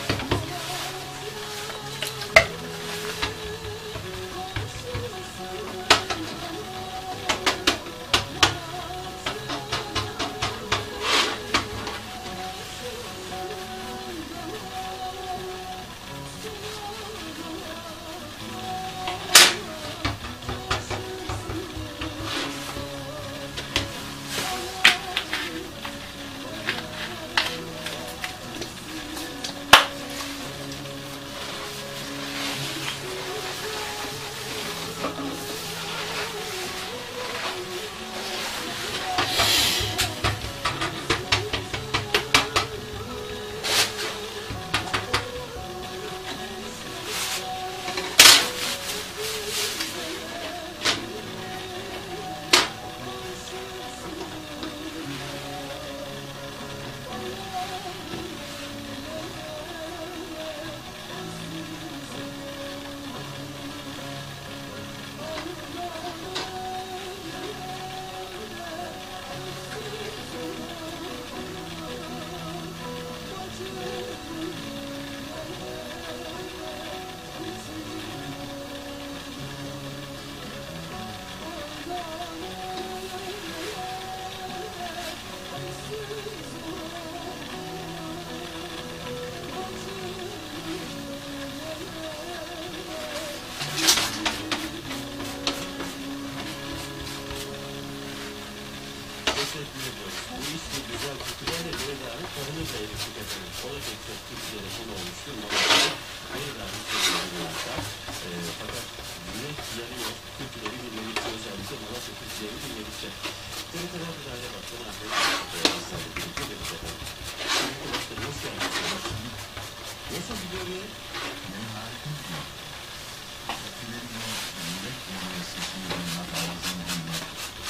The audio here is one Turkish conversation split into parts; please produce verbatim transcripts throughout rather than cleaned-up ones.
teşekkür ediyoruz. Bu iş ve güzel fikirlerle Beydağ'ın kadını da elektrik efendim. O da pek çok Türkiye'de konu olmuştu. Maalesef Beydağ'ın sorunlarında e, fakat güneş yanıyor. Türkiye'leri dinledikçe özellikle Malatya Türkiye'leri dinledikçe. Tabii kadar güzel baktım. Arkadaşlar birlikte dedik efendim. Şimdi başkanı hoş geldiniz. Nasıl gidiyor ya? Ben harika gidiyor. Türkiye'lerin o millet üniversitesinin ağzını dinler.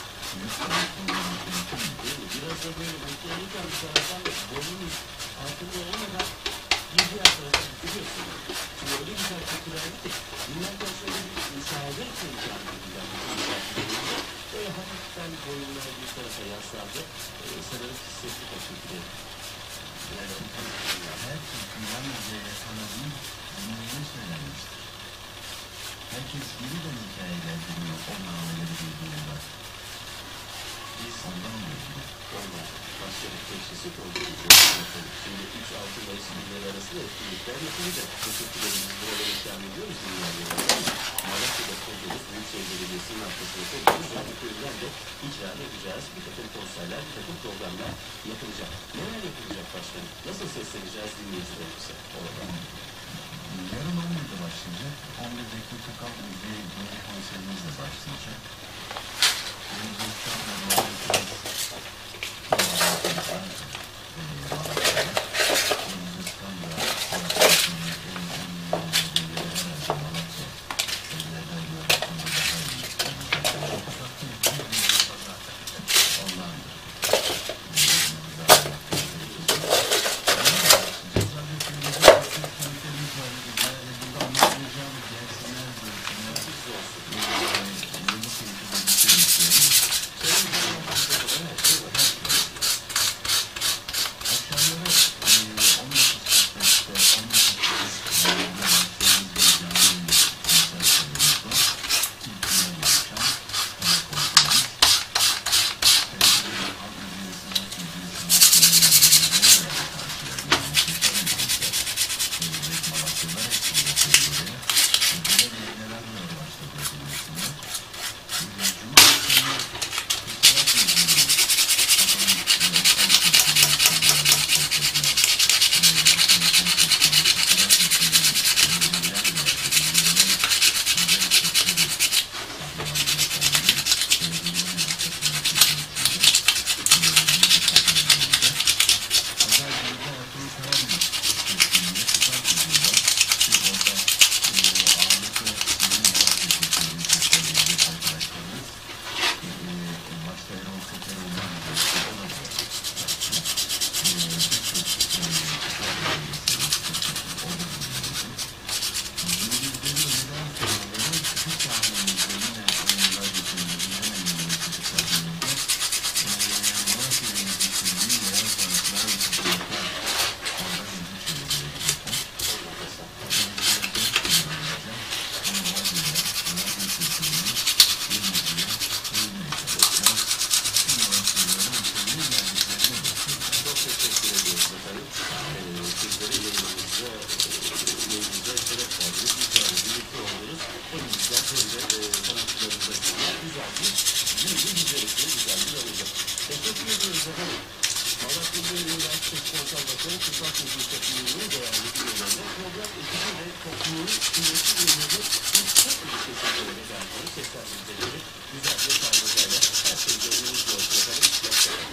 Biraz da böyle mutlulukla bir taraftan boynunuz altında olmadan bir diğer taraftan biliyorsunuz. Şimdi öyle güzel tepkilerdi ki dinlerken şöyle bir müşahede etme imkanı bulacağım. Böyle hafiften boyunlar bir tarafa yaslandı. Ee, sanırım hissettik o tepkileri. Yani her Türk'ün yalnızca yaşananın dinleyeni söylenmiştir. Herkes yeniden hikayeler dinliyor, o nağmeleri duyduğunda. Biz ondan oluyor. Ondan başka bir teşhisi koyduk. Şimdi üç altı Mayıs günleri arasında etkinlikler yapılacak. Bu tepkilerimizi burada ikram ediyoruz dinleyenlerimize. Malatya'da kurduğumuz Büyükşehir Belediyesi'nin haftasını kurduğumuz Canlı Köyü'nden de icra edeceğiz. Bir takım konserler, bir takım programlar yapılacak. Neler yapılacak başkanım? Nasıl sesleneceğiz dinleyicilerimize orada? Yarın on birde başlayacak. on bir dakika kal bir böyle konserimizle başlayacak. bu mevzuda sebep verdiniz. Bizlerle birlikte oldunuz. Hem bizler hem de e, sanatçılarımıza güzel bir bilgi bizlerisine güzel bir alacak. Teşekkür ediyoruz efendim. Malatya Üniversitesi Konser Bakanı Kısak Müziği Topluluğu'nun değerli üyelerine program ekibi ve topluluğun kıymetli üyeleri biz çok iyi teşekkürler ederseniz seslerinize gelip güzel bir sarmacayla her şeyi gönlünüzle olsun efendim. Hoşçakalın.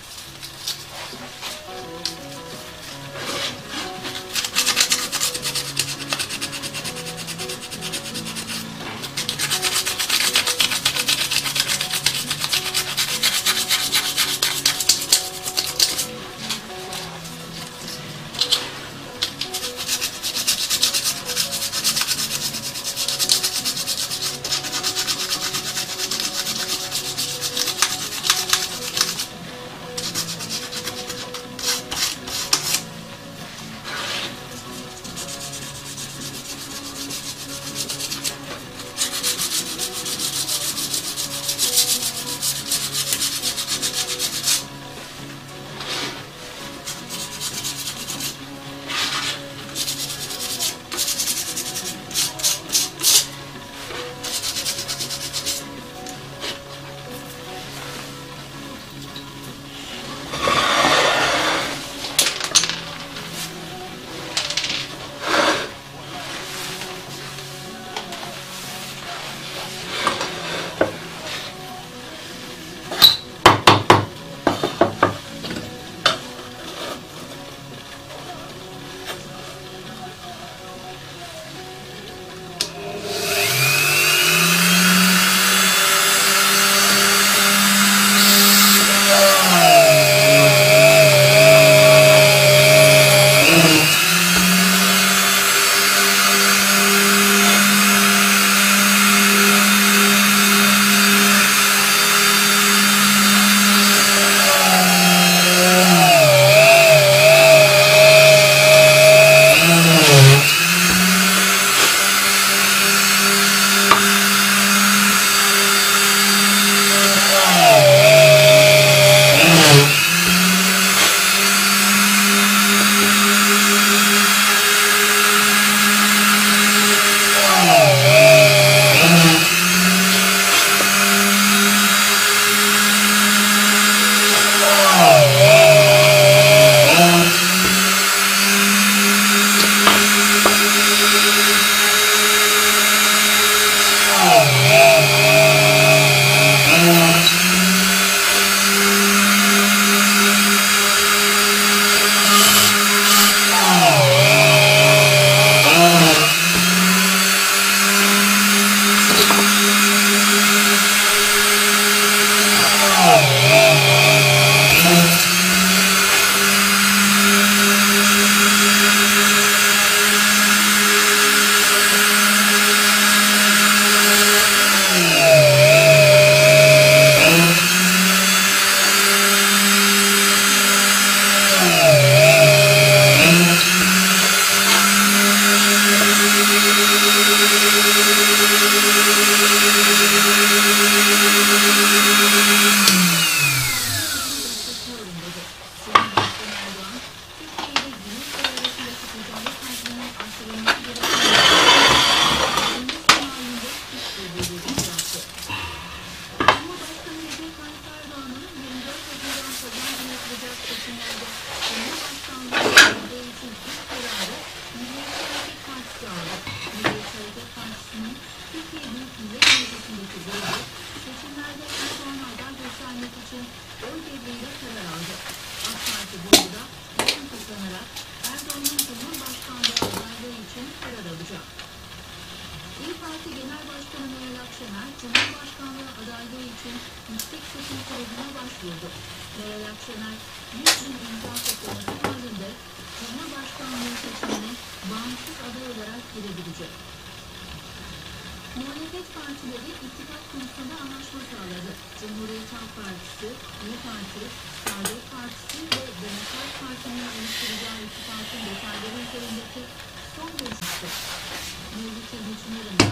Muhalefet partileri ittifak konusunda anlaşma sağladı. Cumhuriyet Halk Partisi, İYİ Parti, Saadet Partisi ve Demokrat Parti'nin oluşturacağı ittifakın detayları üzerindeki son görüşmesi. Mevcut çalışmalarında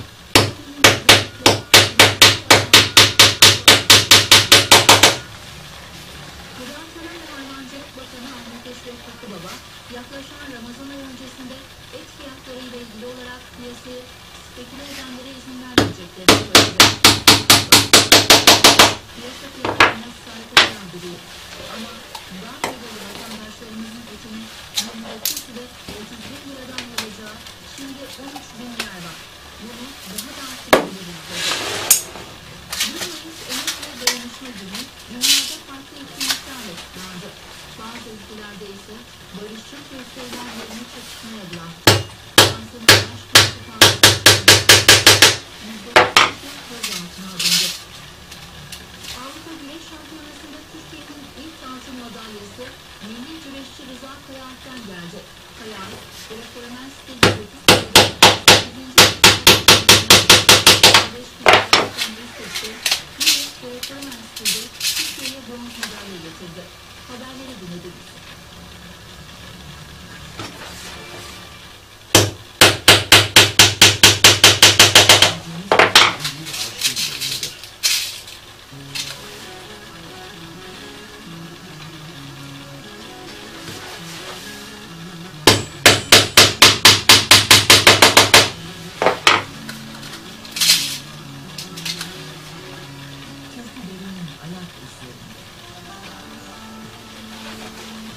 Gıda Tarım ve Hayvancılık Bakanı Ahmet Eşref Fakıbaba, yaklaşan Ramazan ayı öncesinde Öncesi speküle edenlere izin vermeyeceklerini söyledi. Piyasa fiyatlarına sahip olan biri. Ama daha fazla vatandaşlarımızın etini yirmi dokuz ile otuz bir liradan alacağı şimdi on üç bin lira var. Bunu daha da arttırabiliriz dedi. bir Mayıs emek ve dayanışma günü dünyada farklı etkinliklerle kutlandı. Bazı ülkelerde ise barışçıl gösterilerlerini çatışmaya bıraktı. Fransa'nın baş politikası yüzde otuz gözaltına alındı. Avrupa Güreş Şampiyonası'nda Türkiye'nin ilk altın madalyası milli güreşçi Rıza Kayaalp'ten geldi. Kayaalp, Greco-Romen stilde dokuz sayıda sekizinci beş kilogramdan üst etti. Yine Greco-Romen stilde Türkiye'ye bronz madalya getirdi. Haberleri dinlediniz. Ayak izleri.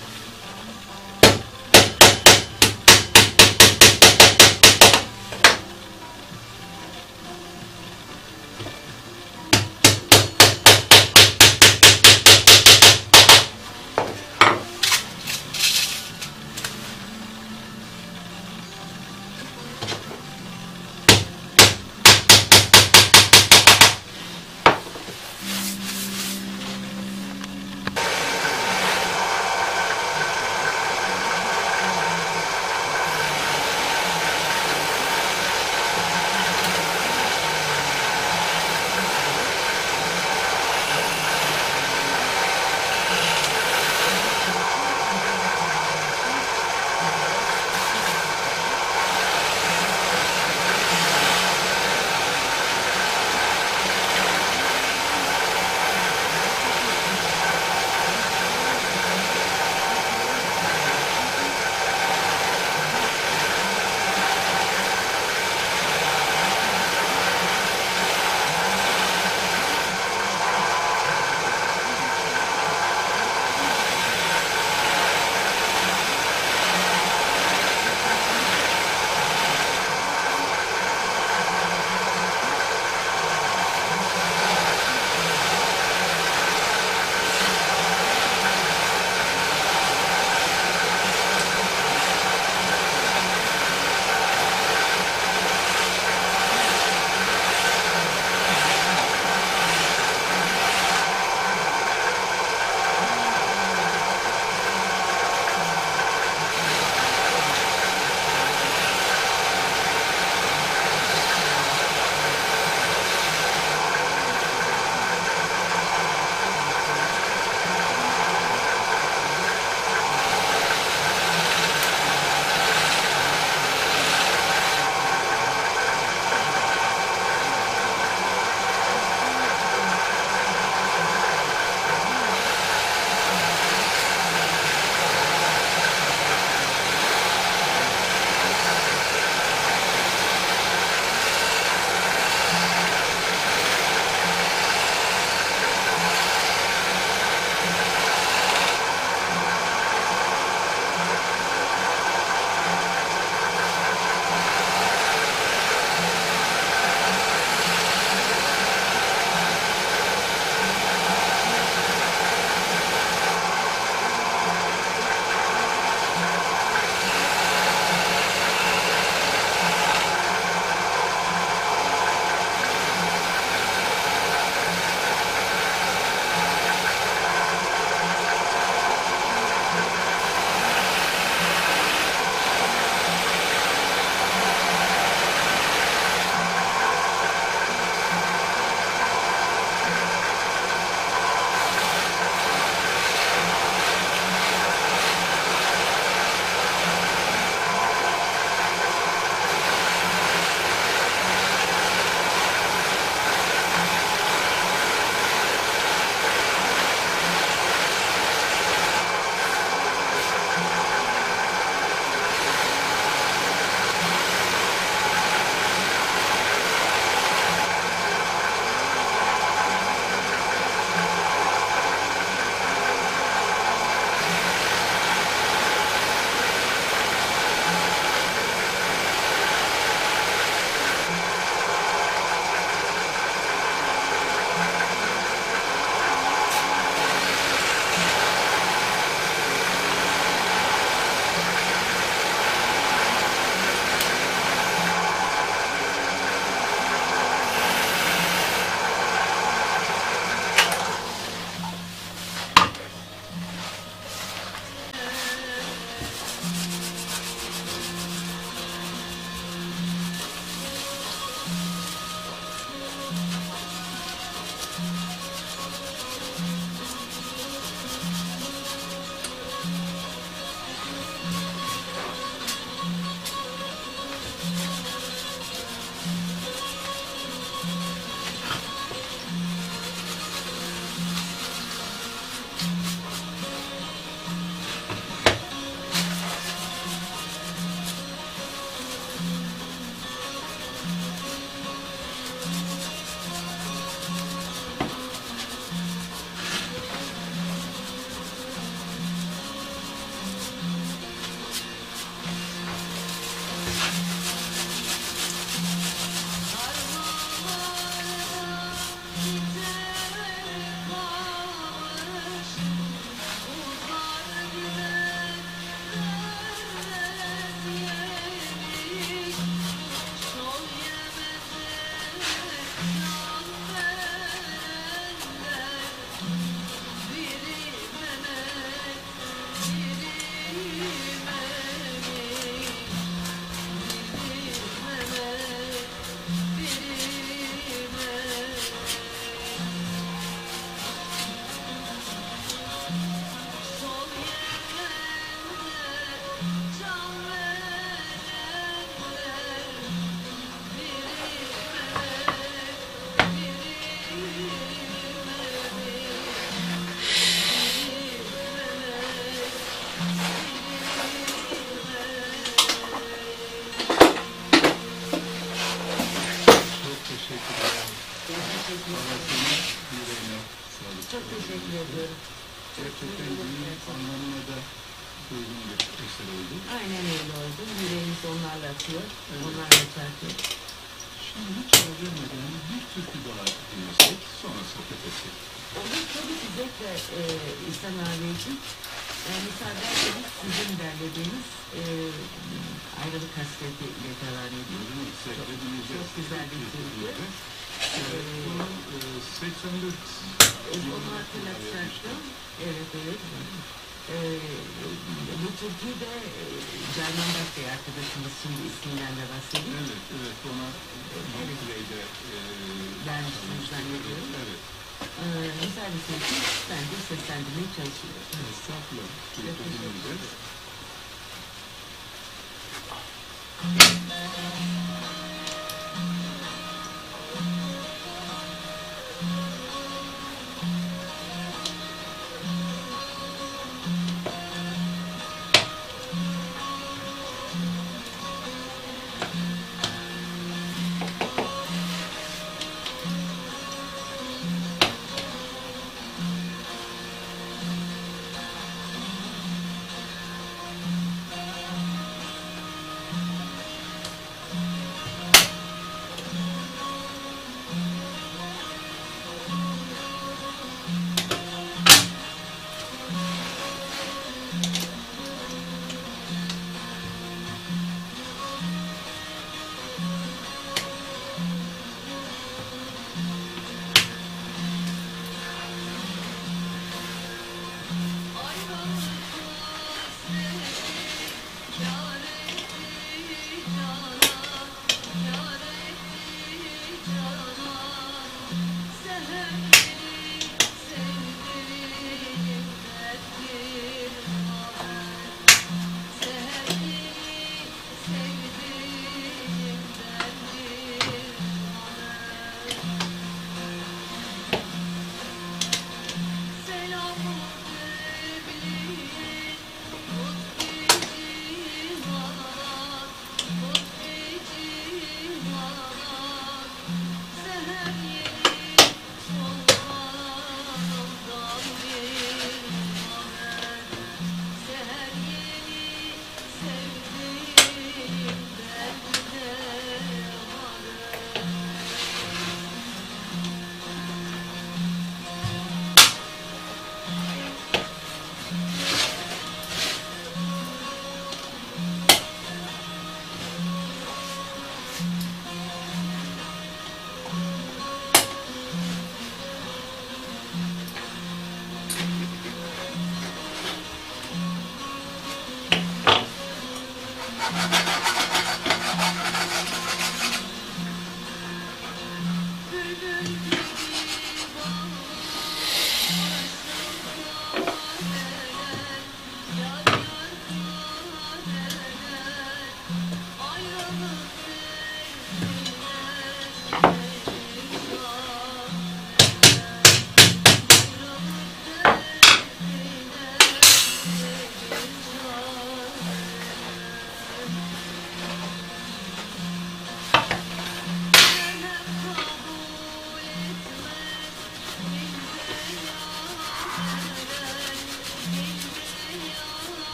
Çok teşekkür ediyorum. Gerçekten günlük anlamına da uygun bir eser oldu. Aynen öyle oldu. Yüreğimiz onlarla atıyor. Evet. Onlarla çarpıyor. Şimdi hiç öldürmeden bir türkü daha dinlesek, sonra sohbet etsek. Olur tabii ki zevkle e, İhsan abiciğim. E, müsaade ederseniz sizin derlediğiniz e, ayrılık hasreti ile devam ediyor. Zevkle dinleyeceğiz. Çok güzel bir türkü. Ee, bunu e, seksen dört e, onu hatırlatacaktım. Evet, evet. Ee, bu türküyü de e, Canan Bey arkadaşımız şimdi isminden de bahsediyor. Evet, evet. Ona Evet. Bey'de e, Vermişsiniz zannediyorum. Evet. Ee, müsaadesi için ben de seslendirmeye çalışıyorum. Evet, estağfurullah. Türkü dinleyeceğiz.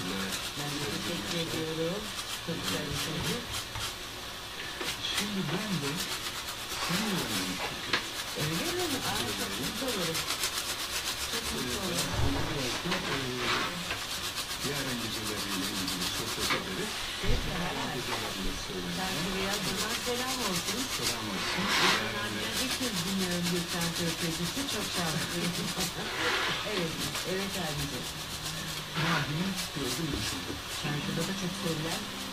sizlere. Ben de teşekkür ediyorum. Çok güzel bir şey. Şimdi ben de seni öğrenmek istiyorum. Öyle mi? Aa, çok mutlu olurum. Çok mutlu olurum. Onu biraz da yarın geceleriyle ilgili sohbet ederiz. Hep beraber. Gecelerinde söyleyeceğim. Şarkıya buradan selam olsun. Selam olsun. İnsanlarca bir kez dinliyorum Gülten Körfezisi. Çok şanslıyım. Evet, evet abicim. Rahim gördüm düşündüm. Şarkıda da çok sevilen